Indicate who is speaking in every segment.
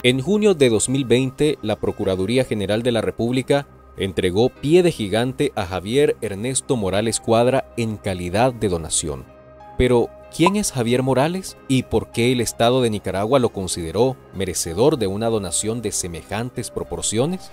Speaker 1: En junio de 2020, la Procuraduría General de la República entregó Pie de Gigante a Javier Ernesto Morales Cuadra en calidad de donación. Pero, ¿quién es Javier Morales y por qué el Estado de Nicaragua lo consideró merecedor de una donación de semejantes proporciones?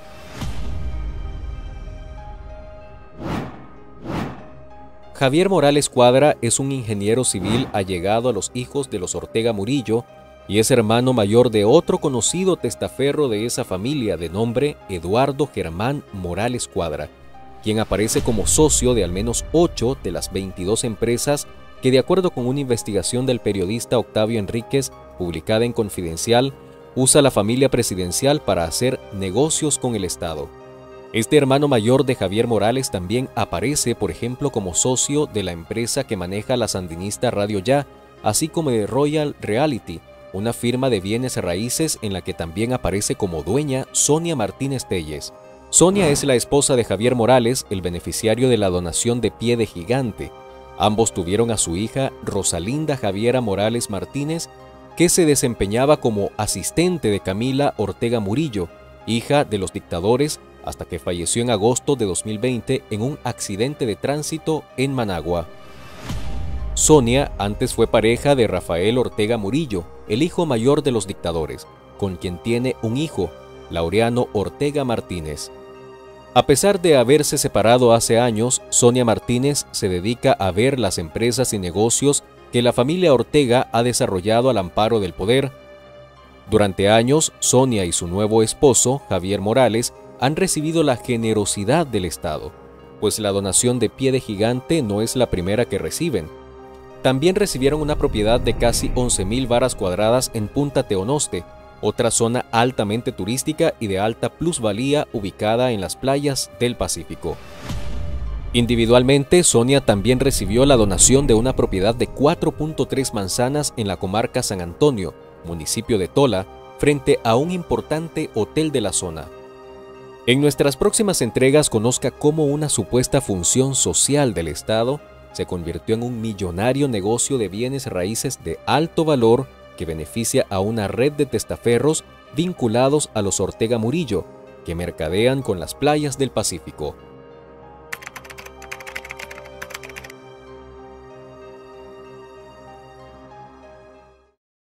Speaker 1: Javier Morales Cuadra es un ingeniero civil allegado a los hijos de los Ortega Murillo y es hermano mayor de otro conocido testaferro de esa familia de nombre Eduardo Germán Morales Cuadra, quien aparece como socio de al menos 8 de las 22 empresas que, de acuerdo con una investigación del periodista Octavio Enríquez, publicada en Confidencial, usa la familia presidencial para hacer negocios con el Estado. Este hermano mayor de Javier Morales también aparece, por ejemplo, como socio de la empresa que maneja la sandinista Radio Ya, así como de Royal Realty, una firma de bienes raíces en la que también aparece como dueña Sonia Martínez Telles. Sonia es la esposa de Javier Morales, el beneficiario de la donación de Pie de Gigante. Ambos tuvieron a su hija Rosalinda Javiera Morales Martínez, que se desempeñaba como asistente de Camila Ortega Murillo, hija de los dictadores, hasta que falleció en agosto de 2020 en un accidente de tránsito en Managua. Sonia antes fue pareja de Rafael Ortega Murillo, el hijo mayor de los dictadores, con quien tiene un hijo, Laureano Ortega Martínez. A pesar de haberse separado hace años, Sonia Martínez se dedica a ver las empresas y negocios que la familia Ortega ha desarrollado al amparo del poder. Durante años, Sonia y su nuevo esposo, Javier Morales, han recibido la generosidad del Estado, pues la donación de Pie de Gigante no es la primera que reciben. También recibieron una propiedad de casi 11.000 varas cuadradas en Punta Teonoste, otra zona altamente turística y de alta plusvalía ubicada en las playas del Pacífico. Individualmente, Sonia también recibió la donación de una propiedad de 4.3 manzanas en la comarca San Antonio, municipio de Tola, frente a un importante hotel de la zona. En nuestras próximas entregas conozca cómo una supuesta función social del Estado se convirtió en un millonario negocio de bienes raíces de alto valor que beneficia a una red de testaferros vinculados a los Ortega Murillo, que mercadean con las playas del Pacífico.